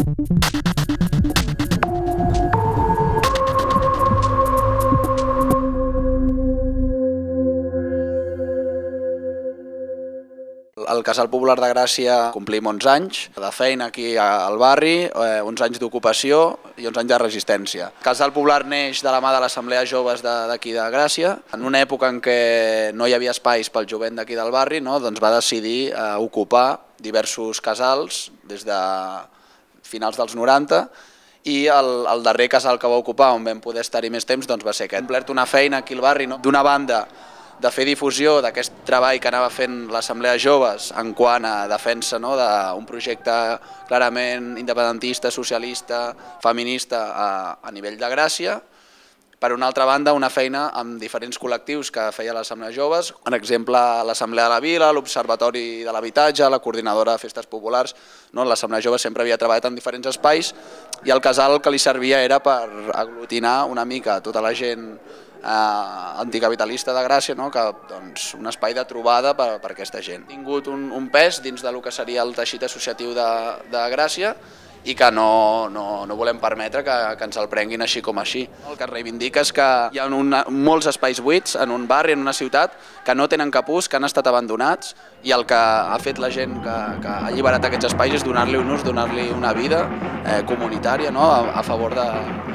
El Casal Popular de Gràcia complim 11 anys de feina aquí al barri, 11 anys d'ocupació i 11 anys de resistència. El Casal Popular neix de la mà de l'Assemblea Joves d'aquí de Gràcia. En una època en què no hi havia espais pel jovent d'aquí del barri, doncs va decidir ocupar diversos casals des de finals dels 90 i el darrer casal que va ocupar, on vam poder estar-hi més temps, va ser aquest. Hem complert una feina aquí al barri, d'una banda, de fer difusió d'aquest treball que anava fent l'Assemblea Joves en quant a defensa d'un projecte clarament independentista, socialista, feminista a nivell de Gràcia. Per una altra banda, una feina amb diferents col·lectius que feia l'Assemblea Joves, per exemple, l'Assemblea de la Vila, l'Observatori de l'Habitatge, la Coordinadora de Festes Populars. L'Assemblea Joves sempre havia treballat en diferents espais i el casal que li servia era per aglutinar una mica tota la gent anticapitalista de Gràcia, un espai de trobada per a aquesta gent. Ha tingut un pes dins del que seria el teixit associatiu de Gràcia i que no volem permetre que ens el prenguin així com així. El que es reivindica és que hi ha molts espais buits en un barri, en una ciutat, que no tenen cap ús, que han estat abandonats i el que ha fet la gent que ha alliberat aquests espais és donar-li un ús, donar-li una vida comunitària a favor de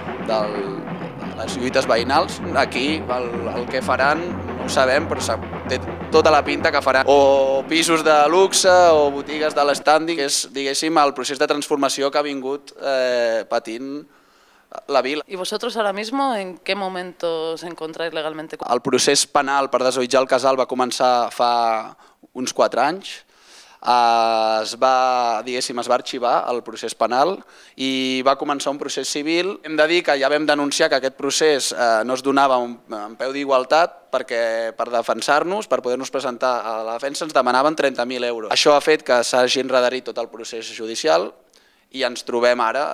les lluites veïnals. Aquí el que faran no ho sabem, però té tota la pinta que faran o pisos de luxe o botigues de l'estandi, que és, diguéssim, el procés de transformació que ha vingut patint la vila. ¿Y vosotros ahora mismo en qué momento os encontráis legalmente? El procés penal per desallotjar el casal va començar fa uns 4 anys. Es va arxivar el procés penal i va començar un procés civil. Hem de dir que ja vam denunciar que aquest procés no es donava en peu d'igualtat perquè per defensar-nos, per poder-nos presentar a la defensa, ens demanaven 30.000 euros. Això ha fet que s'hagi enrederit tot el procés judicial i ens trobem ara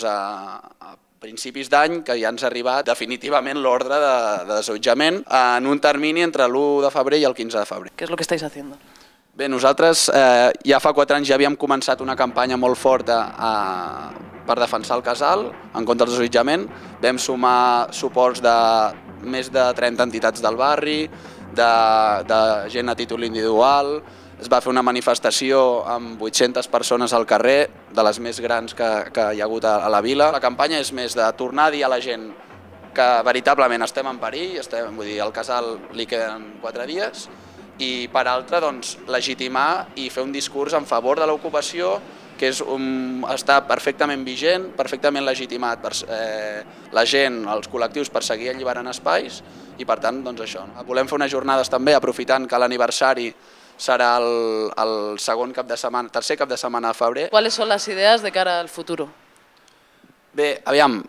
a principis d'any que ja ens ha arribat definitivament l'ordre de desallotjament en un termini entre l'1 de febrer i el 15 de febrer. ¿Qué es lo que estáis haciendo? Bé, nosaltres ja fa 4 anys ja havíem començat una campanya molt forta per defensar el casal en contra del desallotjament. Vam sumar suports de més de 30 entitats del barri, de gent a títol individual. Es va fer una manifestació amb 800 persones al carrer, de les més grans que hi ha hagut a la vila. La campanya és més de tornar a dir a la gent que veritablement estem en perill, vull dir, al casal li queden 4 dies, i per altra legitimar i fer un discurs en favor de l'ocupació que està perfectament vigent, perfectament legitimat per la gent, els col·lectius, per seguir alliberant espais i per tant això. Volem fer unes jornades també aprofitant que l'aniversari serà el tercer cap de setmana de febrer. ¿Cuáles son las ideas de cara al futuro? Bé, aviam,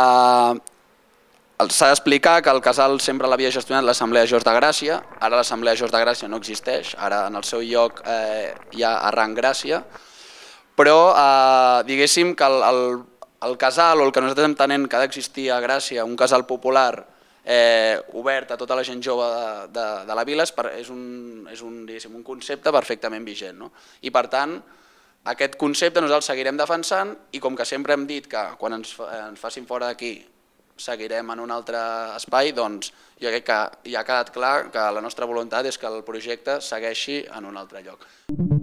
s'ha d'explicar que el casal sempre l'havia gestionat l'Assemblea Joves de Gràcia, ara l'Assemblea Joves de Gràcia no existeix, ara en el seu lloc hi ha Arran Gràcia, però diguéssim que el casal o el que nosaltres entenem que ha d'existir a Gràcia, un casal popular obert a tota la gent jove de la vila, és un concepte perfectament vigent. I per tant, aquest concepte nosaltres el seguirem defensant i com que sempre hem dit que quan ens facin fora d'aquí seguirem en un altre espai, doncs jo crec que ja ha quedat clar que la nostra voluntat és que el projecte segueixi en un altre lloc.